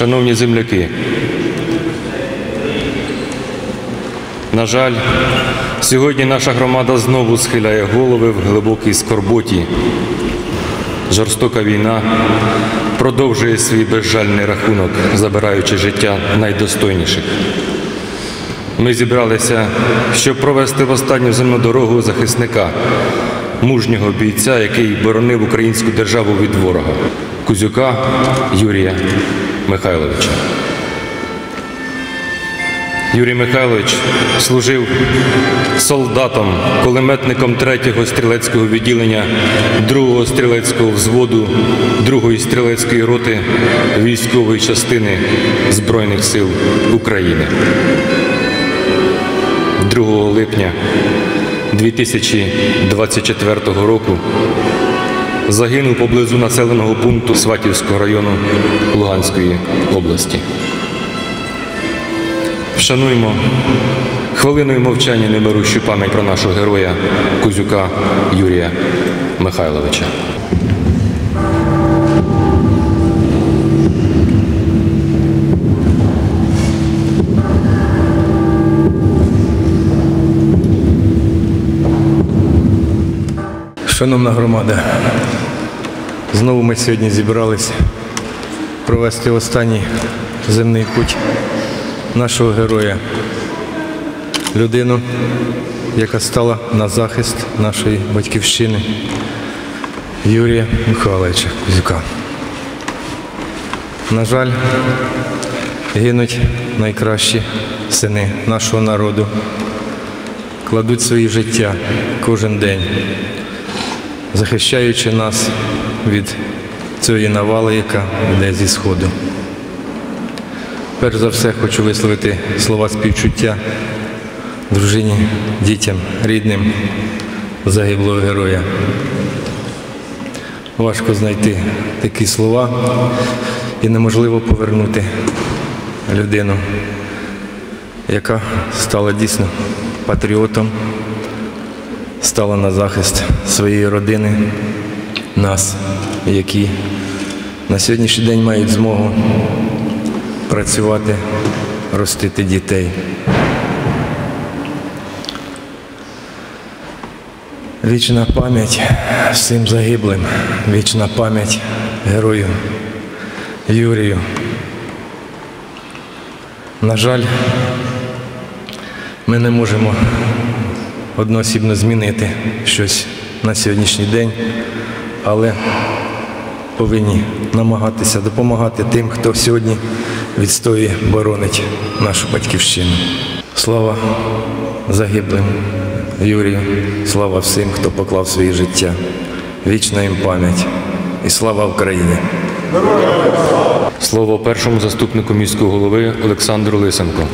Шановні земляки, на жаль, сьогодні наша громада знову схиляє голови в глибокій скорботі. Жорстока війна продовжує свій безжальний рахунок, забираючи життя найдостойніших. Ми зібралися, щоб провести в останню земну дорогу захисника, мужнього бійця, який боронив українську державу від ворога – Кузюка Юрія Михайловича. Юрій Михайлович служив солдатом, кулеметником 3-го стрілецького відділення 2-го стрілецького взводу 2-ї стрілецької роти військової частини Збройних сил України. 2 липня 2024 року загинув поблизу населеного пункту Сватівського району Луганської області. Вшануймо хвилиною мовчання немирущу пам'ять про нашого героя Кузюка Юрія Михайловича. Шановна громада, знову ми сьогодні зібралися провести останній земний путь нашого героя, людину, яка стала на захист нашої батьківщини, Юрія Михайловича Кузюка. На жаль, гинуть найкращі сини нашого народу, кладуть свої життя кожен день, захищаючи нас від цієї навали, яка йде зі Сходу. Перш за все хочу висловити слова співчуття дружині, дітям, рідним загиблого героя. Важко знайти такі слова і неможливо повернути людину, яка стала дійсно патріотом, стала на захист своєї родини, нас, які на сьогоднішній день мають змогу працювати, ростити дітей. Вічна пам'ять всім загиблим, вічна пам'ять герою Юрію. На жаль, ми не можемо одноосібно змінити щось на сьогоднішній день, але повинні намагатися допомагати тим, хто сьогодні відстоює, боронить нашу батьківщину. Слава загиблим Юрію, слава всім, хто поклав своє життя. Вічна їм пам'ять і слава Україні! Слово першому заступнику міського голови Олександру Лисенку.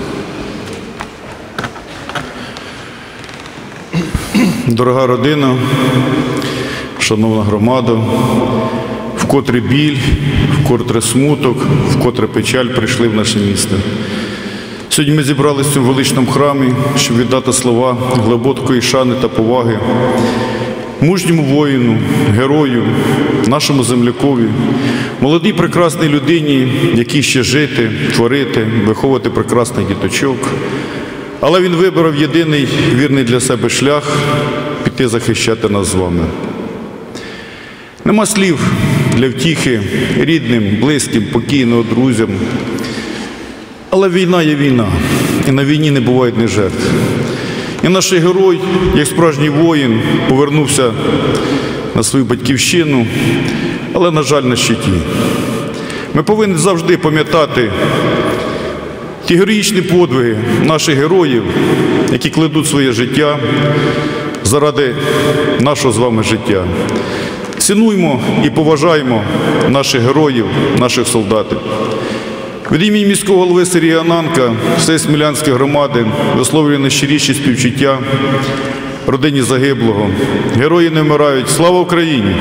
Дорога родина, шановна громада, вкотре біль, вкотре смуток, вкотре печаль прийшли в наше місто. Сьогодні ми зібралися в цьому величному храмі, щоб віддати слова глибокої шани та поваги мужньому воїну, герою, нашому землякові, молодій прекрасній людині, якій ще жити, творити, виховувати прекрасних діточок. Але він вибрав єдиний вірний для себе шлях – піти захищати нас з вами. Нема слів для втіхи рідним, близьким, покійного, друзям. Але війна є війна, і на війні не буває ні жертв. І наш герой, як справжній воїн, повернувся на свою батьківщину, але, на жаль, на щиті. Ми повинні завжди пам'ятати ті героїчні подвиги наших героїв, які кладуть своє життя заради нашого з вами життя. Цінуймо і поважаємо наших героїв, наших солдатів. Від імені міського голови Сергія Ананка, всієї Смілянської громади висловлюю найщиріші співчуття родині загиблого. Герої не вмирають. Слава Україні!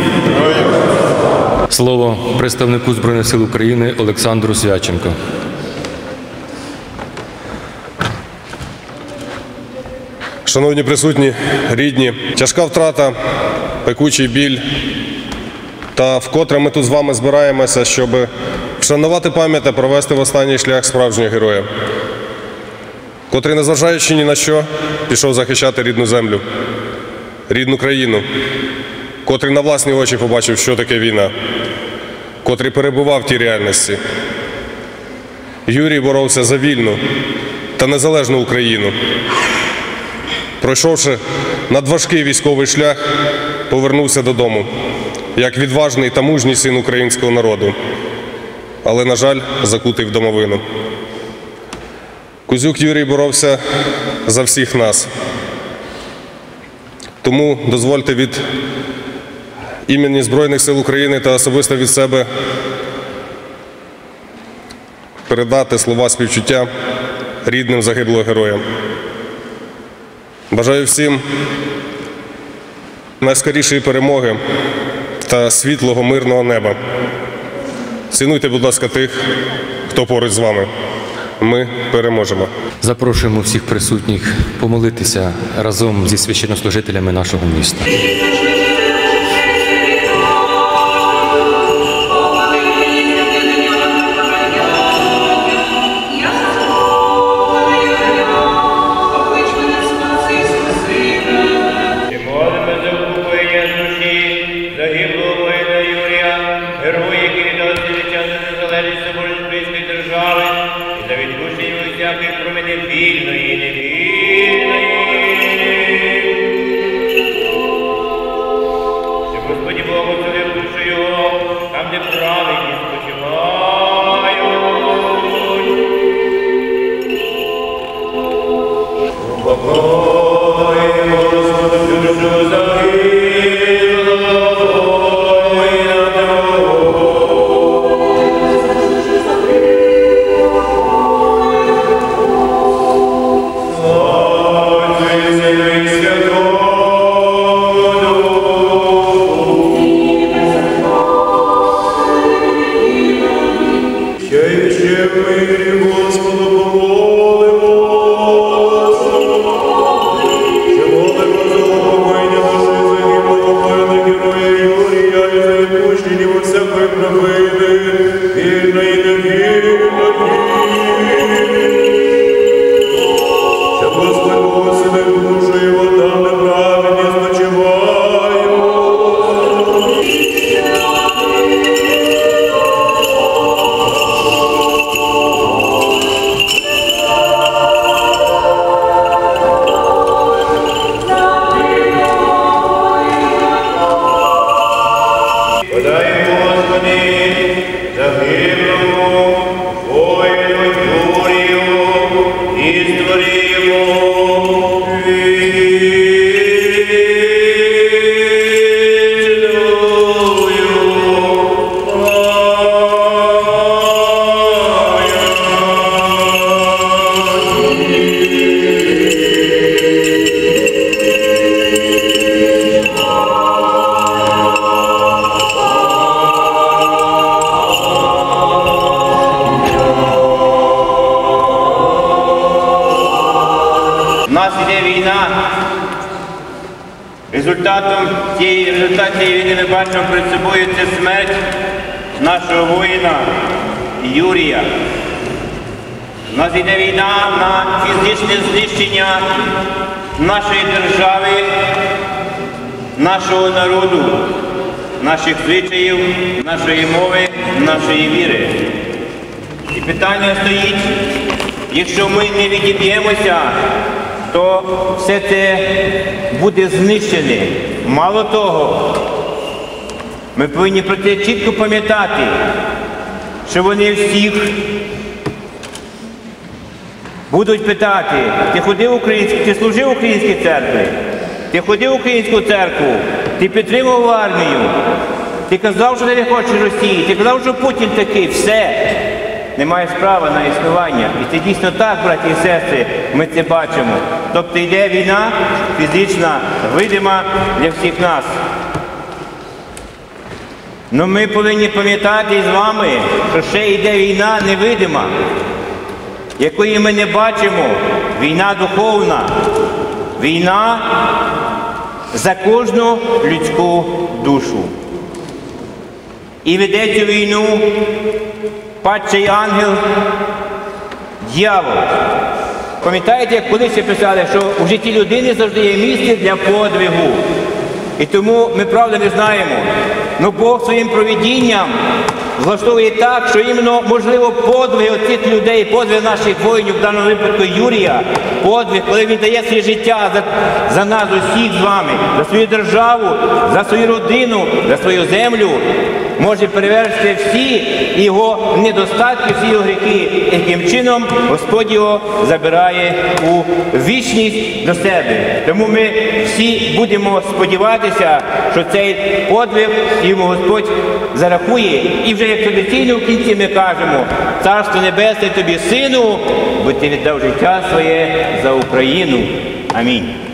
Слово представнику Збройних сил України Олександру Свяченко. Шановні присутні, рідні, тяжка втрата, пекучий біль. Та вкотре ми тут з вами збираємося, щоб вшанувати пам'ять та провести в останній шлях справжнього героя, котрий, незважаючи ні на що, пішов захищати рідну землю, рідну країну, котрий на власні очі побачив, що таке війна, котрий перебував в тій реальності. Юрій боровся за вільну та незалежну Україну. Пройшовши надважкий військовий шлях, повернувся додому, як відважний та мужній син українського народу, але, на жаль, закутий в домовину. Кузюк Юрій боровся за всіх нас. Тому дозвольте від імені Збройних сил України та особисто від себе передати слова співчуття рідним загиблого героя. Бажаю всім найскорішої перемоги та світлого, мирного неба. Цінуйте, будь ласка, тих, хто поруч з вами. Ми переможемо. Запрошуємо всіх присутніх помолитися разом зі священнослужителями нашого міста. Результат цієї війни ми бачимо перед собою – це смерть нашого воїна Юрія. У нас йде війна на фізичне знищення нашої держави, нашого народу, наших звичаїв, нашої мови, нашої віри. І питання стоїть, якщо ми не відіб'ємося, то все це буде знищене. Мало того, ми повинні про це чітко пам'ятати, що вони всіх будуть питати: ти ходив український, ти служив українській церкві, ти ходив в українську церкву, ти підтримував армію, ти казав, що ти не хочеш Росії, ти казав, що Путін такий, все. Немає справи на існування. І це дійсно так, браті і сестри, ми це бачимо. Тобто йде війна фізична, видима для всіх нас. Но ми повинні пам'ятати з вами, що ще йде війна невидима, якої ми не бачимо. Війна духовна. Війна за кожну людську душу. І веде цю війну падший ангел, дьявол. Пам'ятаєте, як колись писали, що у житті людини завжди є місце для подвигу. І тому ми, правда, не знаємо. Но Бог своїм провидінням влаштовує так, що іменно, можливо, подвиг оцих людей, подвиг наших воїнів, в даному випадку Юрія, подвиг, коли він дає своє життя за нас усіх з вами, за свою державу, за свою родину, за свою землю, може перевершити всі його недостатки, всі його гріхи, яким чином Господь його забирає у вічність до себе. Тому ми всі будемо сподіватися, що цей подвиг йому Господь зарахує. І вже як традиційно в кінці ми кажемо: Царство Небесне тобі, Сину, бо ти віддав життя своє за Україну. Амінь.